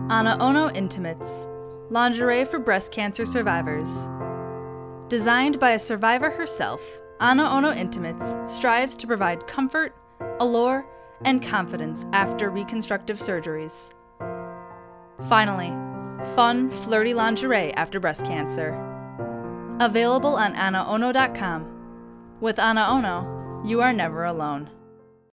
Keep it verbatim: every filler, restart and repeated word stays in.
AnaOno Intimates, lingerie for breast cancer survivors. Designed by a survivor herself, AnaOno Intimates strives to provide comfort, allure, and confidence after reconstructive surgeries. Finally, fun, flirty lingerie after breast cancer. Available on ana ono dot com. With AnaOno, you are never alone.